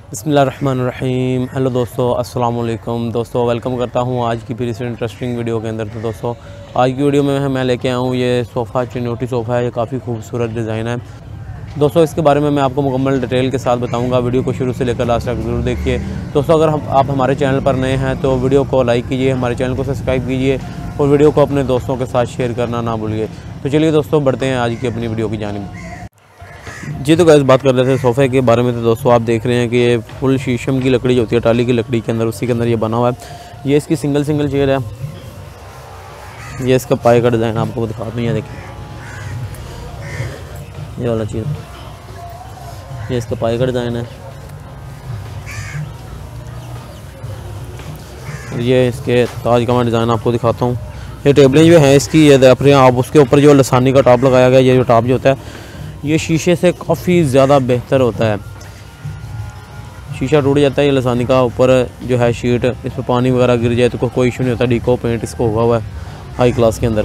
बिस्मिल्लाहिर्रहमानिर्रहीम। हेलो दोस्तों, अस्सलाम वालेकुम। दोस्तों वेलकम करता हूँ आज की फिर इस इंटरेस्टिंग वीडियो के अंदर। तो दोस्तों आज की वीडियो में मैं लेके आया हूँ ये सोफ़ा, चिनोटी सोफ़ा है। ये काफ़ी खूबसूरत डिज़ाइन है दोस्तों। इसके बारे में मैं आपको मुकम्मल डिटेल के साथ बताऊँगा। वीडियो को शुरू से लेकर लास्ट तक ज़रूर देखिए दोस्तों। अगर आप हमारे चैनल पर नए हैं तो वीडियो को लाइक कीजिए, हमारे चैनल को सब्सक्राइब कीजिए और वीडियो को अपने दोस्तों के साथ शेयर करना ना भूलिए। तो चलिए दोस्तों बढ़ते हैं आज की अपनी वीडियो की जानिब। जी तो गाइस बात कर रहे थे सोफ़े के बारे में। तो दोस्तों आप देख रहे हैं कि ये फुल शीशम की लकड़ी जो होती है, टाली की लकड़ी के अंदर, उसी के अंदर ये बना हुआ है। ये इसकी सिंगल चेयर है। ये इसका पाए का डिज़ाइन आपको दिखाता हूँ। ये देखिए ये वाला चीज़, ये इसका पाए का डिज़ाइन है। और ये इसके ताज का मैं डिज़ाइन आपको दिखाता हूँ। ये टेबलें जो हैं इसकी, ये देख रहे हैं आप, उसके ऊपर जो लसानी का टॉप लगाया गया। ये जो टॉप जो होता है ये शीशे से काफ़ी ज़्यादा बेहतर होता है। शीशा टूट जाता है, ये लसानी का ऊपर जो है शीट, इस पर पानी वगैरह गिर जाए तो कोई इशू नहीं होता। डीको पेंट इसको हुआ है हाई क्लास के अंदर।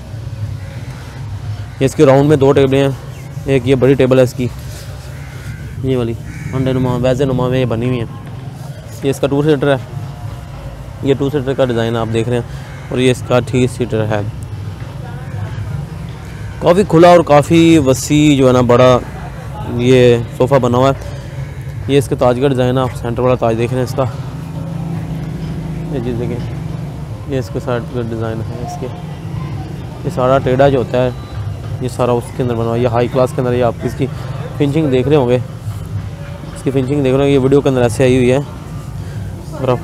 ये इसके राउंड में दो टेबलें हैं। एक ये बड़ी टेबल है इसकी, ये वाली अंडे नुमा वैसे नुमा में ये बनी हुई है। ये इसका 2 सीटर है। ये 2 सीटर का डिज़ाइन आप देख रहे हैं। और ये इसका 3 सीटर है। काफ़ी खुला और काफ़ी वसी जो है ना बड़ा ये सोफ़ा बना हुआ है। ये इसके ताज का डिज़ाइन है। आप सेंटर वाला ताज देख रहे हैं इसका। ये चीज़ देखें, ये इसके साइड का डिज़ाइन है इसके। ये सारा टेढ़ा जो होता है ये सारा उसके अंदर बना हुआ है। ये हाई क्लास के अंदर। ये आप इसकी फिनिशिंग देख रहे होंगे, इसकी फिनिशिंग देख रहे होंगे। ये वीडियो के अंदर ऐसे आई हुई है। और आप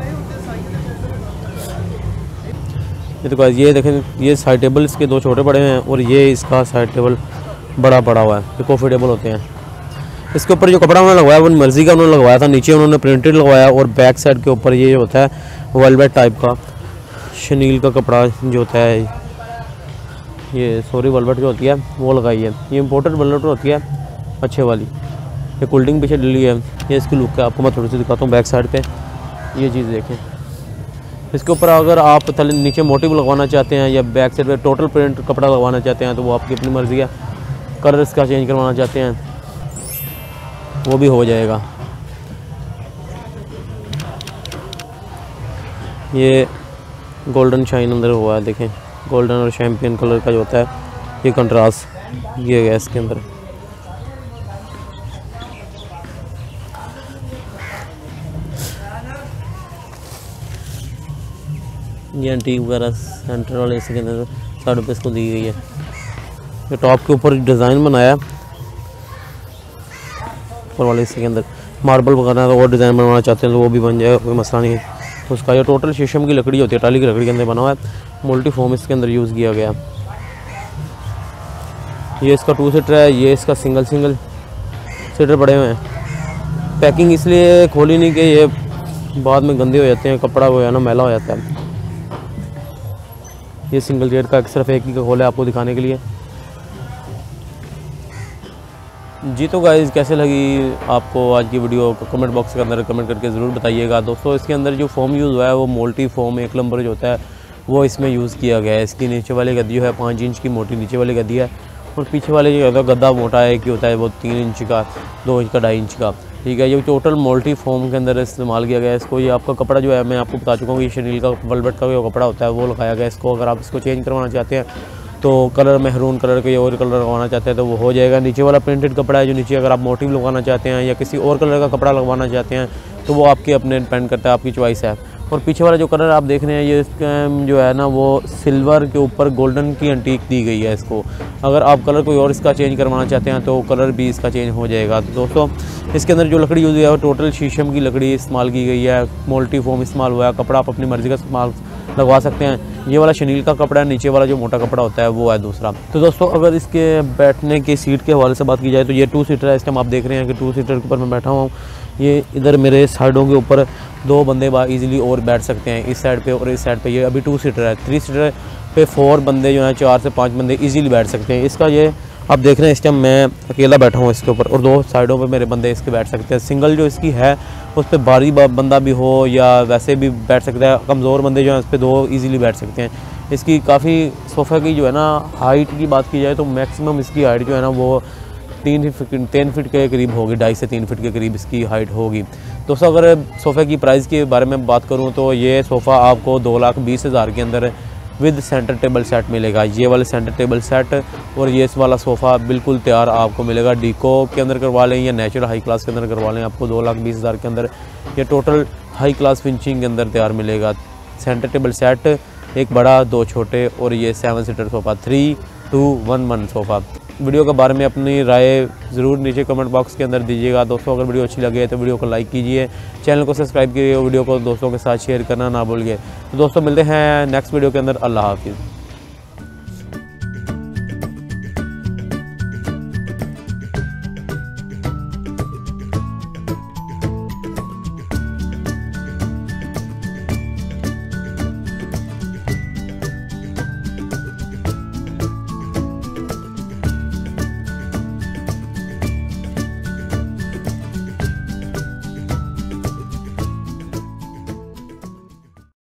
ये तो गाइस ये देखें, ये साइड टेबल इसके 2 छोटे पड़े हैं और ये इसका साइड टेबल बड़ा पड़ा हुआ है। ये कॉफ़ी टेबल होते हैं। इसके ऊपर जो कपड़ा उन्होंने लगवाया वो मर्ज़ी का उन्होंने लगवाया था। नीचे उन्होंने प्रिंटेड लगवाया और बैक साइड के ऊपर ये होता है वेलवेट टाइप का शनील का कपड़ा जो होता है, ये सॉरी वेलवेट जो होती है वो लगाई है। ये इम्पोर्टेड वेलवेट होती है अच्छे वाली। ये कूल्डिंग पीछे डली है। ये इसकी लुक है, आपको मैं थोड़ी सी दिखाता हूँ बैक साइड पर। ये चीज़ देखें, इसके ऊपर अगर आप थले नीचे मोटिव लगवाना चाहते हैं या बैक साइड पे टोटल प्रिंट कपड़ा लगवाना चाहते हैं तो वो आपकी अपनी मर्ज़ी है। कलर इसका चेंज करवाना चाहते हैं वो भी हो जाएगा। ये गोल्डन शाइन अंदर हुआ है, देखें गोल्डन और शैम्पियन कलर का जो होता है ये कंट्रास्ट ये गया इसके अंदर। ये एंटीक वगैरह सेंटर वाले इसके अंदर साइड पे इसको दी गई है। ये टॉप के ऊपर डिज़ाइन बनाया ऊपर वाले इसके अंदर मार्बल वगैरह तो और डिज़ाइन बनवाना चाहते हैं तो वो भी बन जाएगा, कोई मसला नहीं है। तो उसका ये टोटल शीशम की लकड़ी होती है, टाली की लकड़ी के अंदर बना हुआ है। मल्टी फॉर्म इसके अंदर यूज़ किया गया। ये इसका 2 सीटर है। ये इसका सिंगल सीटर पड़े हुए हैं। पैकिंग इसलिए खोली नहीं कि ये बाद में गंदे हो जाते हैं, कपड़ा वो है ना मैला हो जाता है। ये सिंगल चेयर का सिर्फ एक ही का खोला है आपको दिखाने के लिए। जी तो गाइस कैसे लगी आपको आज की वीडियो को कमेंट बॉक्स के अंदर कमेंट करके ज़रूर बताइएगा। दोस्तों इसके अंदर जो फोम यूज़ हुआ है वो मल्टी फोम 1 नंबर जो होता है वो इसमें यूज़ किया गया है। इसकी नीचे वाली गद्दी जो है 5 इंच की मोटी नीचे वाली गद्दी है और पीछे वाले जो होता है गद्दा मोटा है कि होता है वो 3 इंच का, 2 इंच का, 2.5 इंच का। ठीक है, ये टोटल मल्टी फोम के अंदर इस्तेमाल किया गया है इसको। ये आपका कपड़ा जो है मैं आपको बता चुका हूँ, ये शनील का वेलवेट का जो कपड़ा होता है वो लगाया गया इसको। अगर आप इसको चेंज करवाना चाहते हैं तो कलर महरून कलर के और कलर लगवाना चाहते हैं तो वो हो जाएगा। नीचे वाला प्रिंटेड कपड़ा है जो नीचे अगर आप मोटिव लगवाना चाहते हैं या किसी और कलर का कपड़ा लगवाना चाहते हैं तो वो आपके अपने डिपेंड करता है, आपकी चॉइस है। और पीछे वाला जो कलर आप देख रहे हैं ये जो है ना वो सिल्वर के ऊपर गोल्डन की एंटीक दी गई है इसको। अगर आप कलर कोई और इसका चेंज करवाना चाहते हैं तो कलर भी इसका चेंज हो जाएगा। तो दोस्तों इसके अंदर जो लकड़ी यूज़ हुई है वो टोटल शीशम की लकड़ी इस्तेमाल की गई है। मल्टी फोम इस्तेमाल हुआ है। कपड़ा आप अपनी मर्ज़ी का इस्तेमाल लगवा सकते हैं। ये वाला शनील का कपड़ा है, नीचे वाला जो मोटा कपड़ा होता है वो है दूसरा। तो दोस्तों अगर इसके बैठने की सीट के हवाले से बात की जाए तो ये 2 सीटर है। इस टाइम आप देख रहे हैं कि 2 सीटर के ऊपर मैं बैठा हुआ हूँ। ये इधर मेरे साइडों के ऊपर 2 बंदे इजीली और बैठ सकते हैं, इस साइड पे और इस साइड पे। ये अभी 2 सीटर है। 3 सीटर पे 4 बंदे जो है 4 से 5 बंदे इजीली बैठ सकते हैं। इसका ये आप देख रहे हैं इस टाइम मैं अकेला बैठा हूँ इसके ऊपर और 2 साइडों पे मेरे बंदे इसके बैठ सकते हैं। सिंगल जो इसकी है उस पर भारी बंदा भी हो या वैसे भी बैठ सकता है। कमज़ोर बंदे जो हैं उस पर 2 ईज़िली बैठ सकते हैं। इसकी काफ़ी सोफ़े की जो है ना हाइट की बात की जाए तो मैक्सिमम इसकी हाइट जो है ना वो 3 फीट के करीब होगी, 2.5 से 3 फीट के करीब इसकी हाइट होगी। दोस्तों अगर सोफ़े की प्राइस के बारे में बात करूँ तो ये सोफ़ा आपको 2,20,000 के अंदर विद सेंटर टेबल सेट मिलेगा। ये वाले सेंटर टेबल सेट और ये इस वाला सोफ़ा बिल्कुल तैयार आपको मिलेगा। डीको के अंदर करवा लें या नेचुरल हाई क्लास के अंदर करवा लें, आपको 2,20,000 के अंदर ये टोटल हाई क्लास फिनिशिंग के अंदर तैयार मिलेगा। सेंटर टेबल सेट, एक बड़ा 2 छोटे, और ये 7 सीटर सोफ़ा, 3-2-1-1 सोफ़ा। वीडियो के बारे में अपनी राय ज़रूर नीचे कमेंट बॉक्स के अंदर दीजिएगा। दोस्तों अगर वीडियो अच्छी लगे तो वीडियो को लाइक कीजिए, चैनल को सब्सक्राइब कीजिए, वीडियो को दोस्तों के साथ शेयर करना ना भूलिए। तो दोस्तों मिलते हैं नेक्स्ट वीडियो के अंदर। अल्लाह हाफिज़।